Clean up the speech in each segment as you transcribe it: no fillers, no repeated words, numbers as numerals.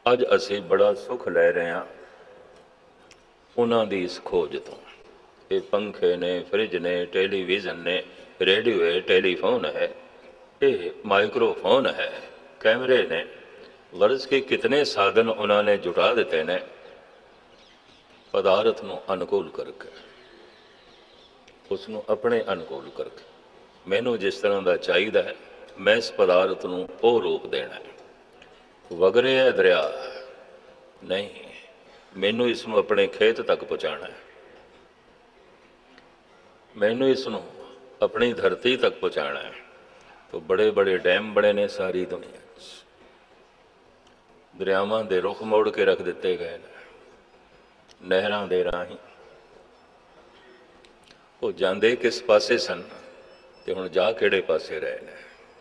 ਅੱਜ ਅਸੀਂ ਬੜਾ ਸੁੱਖ ਲੈ ਰਹੇ ਹਾਂ ਉਹਨਾਂ ਦੀ ਇਸ ਖੋਜ ਤੋਂ। ਇਹ ਪੰਖੇ ਨੇ, ਫਰਿੱਜ ਨੇ, ਟੈਲੀਵਿਜ਼ਨ ਨੇ, ਰੇਡੀਓ ਹੈ, ਟੈਲੀਫੋਨ है, ये माइक्रोफोन है, कैमरे ने, वर्ष के कितने साधन उन्होंने जुटा दिते ने पदार्थ ਨੂੰ ਅਨੁਕੂਲ ਕਰਕੇ, ਉਸ ਨੂੰ ਆਪਣੇ ਅਨੁਕੂਲ ਕਰਕੇ। ਮੈਨੂੰ ਜਿਸ ਤਰ੍ਹਾਂ ਦਾ ਚਾਹੀਦਾ ਹੈ ਮੈਂ ਇਸ ਪਦਾਰਥ ਨੂੰ ਉਹ ਰੂਪ ਦੇਣਾ ਹੈ। ਵਗ ਰਿਹਾ ਦਰਿਆ ਨਹੀਂ, ਮੈਨੂੰ ਇਸ ਨੂੰ ਆਪਣੇ ਖੇਤ ਤੱਕ ਪਹੁੰਚਾਉਣਾ ਹੈ। ਮੈਨੂੰ ਇਸ ਨੂੰ अपनी धरती तक पहुँचाना है। तो बड़े बड़े डैम बने ने सारी दुनिया, दरियावां दे रुख मोड़ के रख दिते गए ने, नहरां दे राही वो जांदे किस पासे सन ते हुण जा किहड़े पासे रहे ने।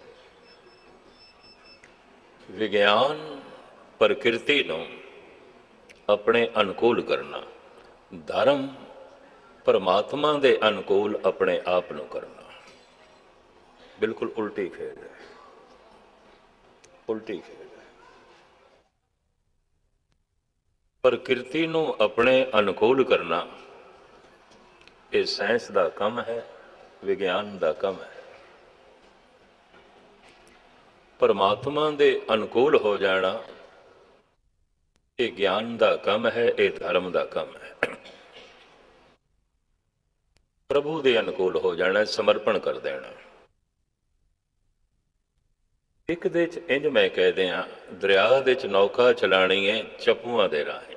विज्ञान प्रकृति नूं अपने अनुकूल करना, धर्म परमात्मा दे अनुकूल अपने आप नूं करना, बिल्कुल उल्टी खेल है, उल्टी खेल है। प्रकृति नूं अपने अनुकूल करना ये साइंस दा काम है, विज्ञान दा काम है। परमात्मा दे अनुकूल हो जाना ये ज्ञान दा काम है, ये धर्म दा काम है। प्रभु दे अनुकूल हो जाना, समर्पण कर देना। एक दे च इंज मैं कह दियां, दरिया दे च नौका चलानी है चप्पूआं दे राहें।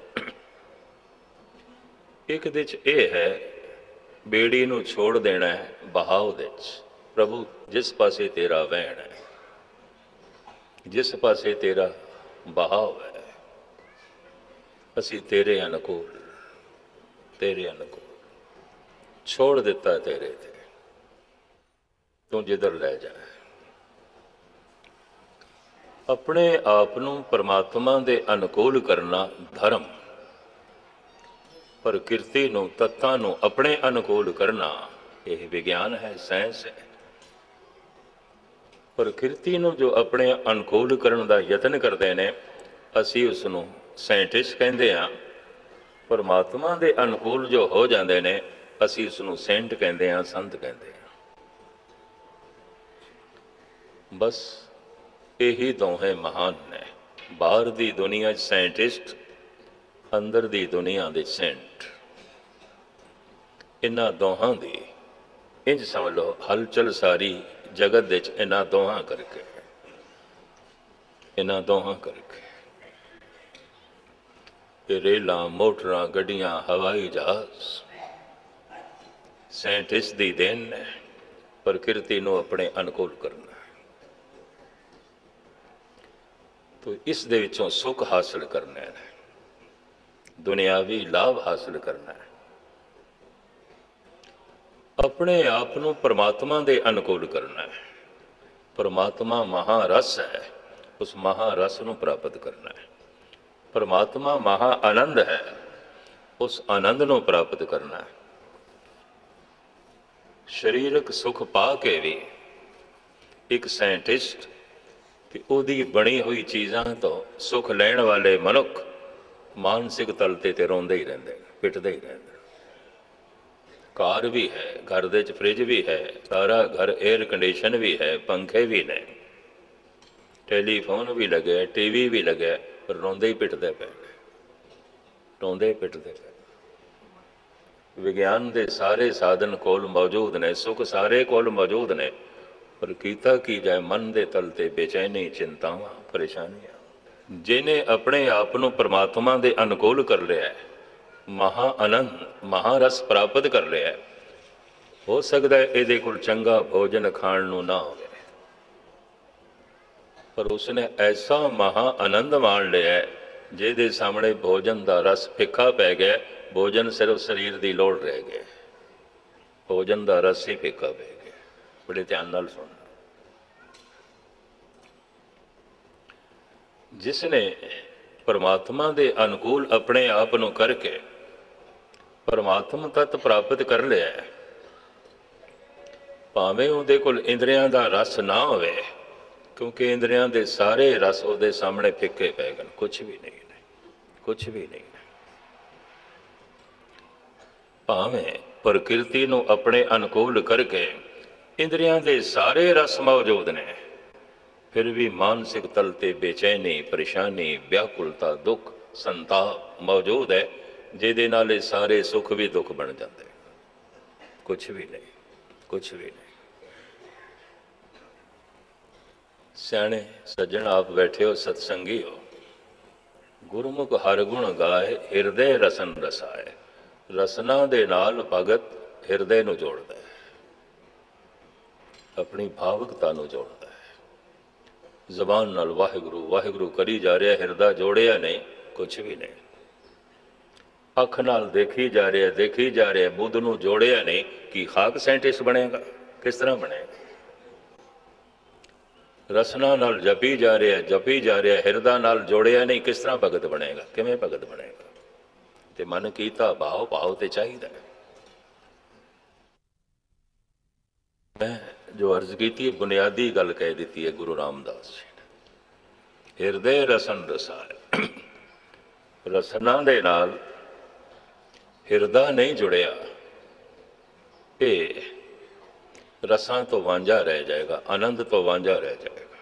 एक दे च ये है बेड़ी नूं छोड़ देना है बहाव दे च। प्रभु जिस पासे तेरा वहण है, जिस पासे तेरा बहाव है, असी तेरे अनुकूल, तेरे अनुकूल छोड़ दिता तेरे थे, तू जिधर ले जाए। अपने आप नूं परमात्मा दे अनुकूल करना धर्म, प्रकृति नूं तत्तां नूं अपने अनुकूल करना यह विज्ञान है, साइंस है। प्रकृति नूं जो अपने अनुकूल करन दा यतन करते हैं असी उस नूं साइंटिस्ट कहते हैं। परमात्मा दे अनुकूल जो हो जाते हैं असी उसनूं सेंट कहते हैं, संत कहते हैं। बस यही दोहें महान ने। बाहर दी दुनिया साइंटिस्ट, अंदर दी दुनिया दे सेंट। इन्हां दोहां दी इंज समझ लो हलचल सारी जगत दे इन्हां दोहां करके, इन्हां दोहां करके ये रेलां, मोटरां, गड्डियां, हवाई जहाज साइंटिस्ट दी देन है। प्रकृति नूं अपने अनुकूल करना, तो इस दे विचों सुख हासिल करना है, दुनियावी लाभ हासिल करना है। अपने आप नूं परमात्मा दे अनुकूल करना है। परमात्मा महारस है, उस महारस नूं प्राप्त करना है। परमात्मा महा आनंद है, उस आनंद नूं प्राप्त करना है। शरीरक सुख पा के भी एक साइंटिस्ट कि उहदी बनी हुई चीज़ां तो सुख लैण वाले मनुख मानसिक तल ते रोंदे ही रहिंदे, पिटदे ही रहिंदे। कार भी है, घर दे च फ्रिज भी है, सारा घर एयर कंडीशन भी है, पंखे भी ने, टेलीफोन भी लगे, टीवी भी लगे, पर रोंदे ही पिटदे पे, रोंदे पिटदे पे। विज्ञान के सारे साधन कोल मौजूद ने, सुख सारे कोल मौजूद ने, पर कीता की जाए मन दे तल ते बेचैनी, चिंतावां, परेशानियां। जिन्हें अपने आप नूं परमात्मा दे अनुकूल कर लिया है, महा आनंद, महारस प्राप्त कर लिया है, हो सकता है इहदे कोल चंगा भोजन खाण नूं ना होवे, पर उसने ऐसा महा आनंद मान लिया है जिहदे सामने भोजन का रस फिक्का पै गया। भोजन सिर्फ शरीर की लोड़ रह गए, भोजन का रस ही फिक्का पै गया। बड़े ध्यान नाल सुनना। जिसने परमात्मा के अनुकूल अपने आप नूं करके परमात्मा तत्त प्राप्त कर लिया है, भावें उहदे कोल इंद्रियां दा रस ना होवे क्योंकि इंद्रियां दे सारे रस ਉਹਦੇ सामने फिक्के पै गए, कुछ भी नहीं ने, कुछ भी नहीं ने। भावें प्रकृति ਨੂੰ अपने अनुकूल करके इंद्रियां दे सारे रस मौजूद ने, फिर भी मानसिक तल ते बेचैनी, परेशानी, व्याकुलता, दुख, संताप मौजूद है, ਜਿਹਦੇ ਨਾਲ ਇਹ ਸਾਰੇ सुख भी दुख बन जाते। कुछ भी नहीं, कुछ भी नहीं। सियाणे सज्जन आप बैठे हो, सत्संगी हो, गुरमुख हर गुण गाए, हिरदे रसन रसाए। रसना दे नाल भगत हिरदे नूं जोड़दा है, अपनी भावुकता नूं जोड़दा है। ਜ਼ਬਾਨ ਨਾਲ ਵਾਹਿਗੁਰੂ ਵਾਹਿਗੁਰੂ ਕਰੀ ਜਾ ਰਿਹਾ, ਹਿਰਦਾ ਜੋੜਿਆ ਨਹੀਂ, ਕੁਛ ਵੀ ਨਹੀਂ। ਅੱਖ ਨਾਲ ਦੇਖੀ ਜਾ ਰਿਹਾ, ਬੁੱਧ ਨੂੰ ਜੋੜਿਆ ਨਹੀਂ, ਕਿ ਖਾਕ ਸਾਇੰਟਿਸਟ ਬਣੇਗਾ, ਕਿਸ ਤਰ੍ਹਾਂ ਬਣੇਗਾ। ਰਸਨਾ ਨਾਲ ਜਪੀ ਜਾ ਰਿਹਾ, ਹਿਰਦਾ ਨਾਲ ਜੋੜਿਆ ਨਹੀਂ, ਕਿਸ ਤਰ੍ਹਾਂ ਭਗਤ ਬਣੇਗਾ, ਕਿਵੇਂ ਭਗਤ ਬਣੇਗਾ। ਤੇ ਮਨ ਕੀਤਾ ਭਾਵ ਤੇ ਚਾਹੀਦਾ। ਮੈਂ ਜੋ अर्ज की बुनियादी गल कह दी है गुरु रामदास जी ने, हिरदे रसन रसाए। रसना दे नाल हिरदा नहीं जुड़िया, ये रसां तो वांझा रह जाएगा, आनंद तो वांझा रह जाएगा।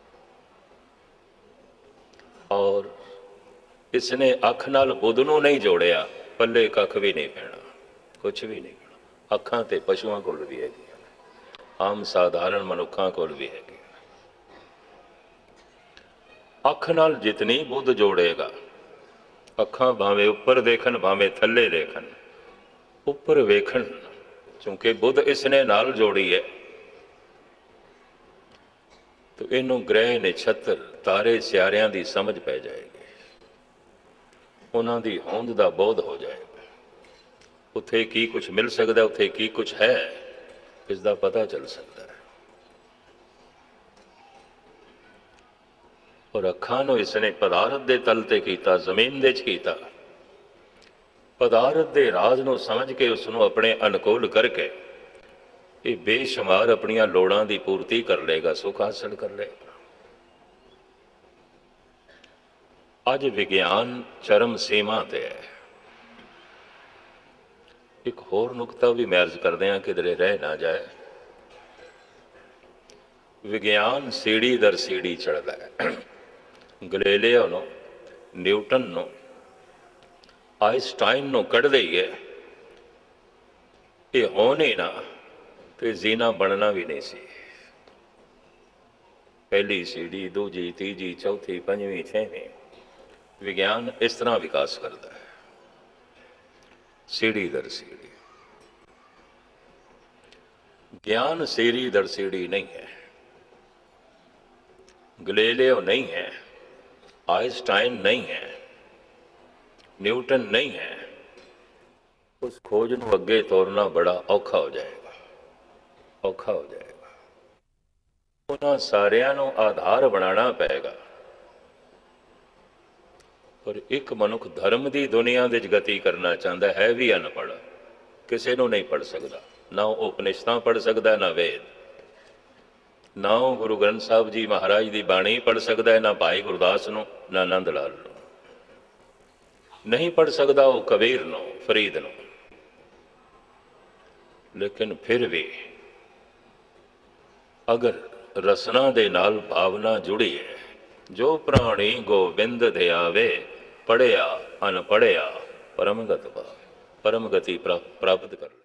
और इसने अख नाल बुध नूं नहीं जोड़िया, पल्ले कख भी नहीं पैना, कुछ भी नहीं पैना। अखां ते पशुआं कोल भी है, आम साधारण मनुखों को भी है। अख नाल जितनी बुद्ध जोड़ेगा, अखां भावें उपर देखन भावें थले देखन, उपर वेखन, क्योंकि बुद्ध इसने नाल जोड़ी है, तो इनू ग्रह नक्षत्र तारे सियारियां दी समझ पै जाएगी, उन्हां दी होंद दा बोध हो जाएगा। उत्थे की कुछ मिल सकता, उत्थे की कुछ है, इसका पता चल सकता है। और अखां नूं इसने पदारथ दे तल ते कीता, जमीन दे च कीता। पदारथ दे राज नूं समझ के उसनूं अपने अनुकूल करके ये बेशुमार अपनियां लोड़ां दी पूर्ति कर लेगा, सुख हासिल कर लेगा। अज विज्ञान चरम सीमा ते है। एक होर नुकता भी मैं अर्ज करदे हां, किधरे रह ना जाए। विज्ञान सीढ़ी दर सीढ़ी चढ़दा है। गलीलियो नूं, न्यूटन नूं, आइंस्टाइन नूं कढ़ दईए, ये हो नहीं ना तो जीना बनना भी नहीं सी। पहली सीढ़ी, दूजी, तीजी, चौथी, पंजवीं, छेवीं, विज्ञान इस तरह विकास करता है, सीढ़ी दर सीढ़ी। ज्ञान सीढ़ी दर सीढ़ी नहीं है। गलीलियो नहीं है, आइंस्टाइन नहीं है, न्यूटन नहीं है। उस खोज नूं अगे तोरना बड़ा औखा हो जाएगा, औखा हो जाएगा। उन्हां सारियां नूं आधार बनाना पेगा। पर एक मनुख धर्म की दुनिया दे गति करना चाहता है भी अनपढ़, किसी नूं नहीं पढ़ सकता, ना वो उपनिषदां पढ़ सकता, ना वेद, ना वो गुरु ग्रंथ साहब जी महाराज की बाणी पढ़ सकता है, ना भाई गुरदास नूं, ना आनंद लाल नूं, नहीं पढ़ सकता वो कबीर नूं, फरीद नूं। लेकिन फिर भी अगर रसना दे नाल भावना जुड़ी है, जो प्राणी गोबिंद दे आवे, पढ़िया अनपढ़िया परमगत पावे, परमगति प्राप्त कर।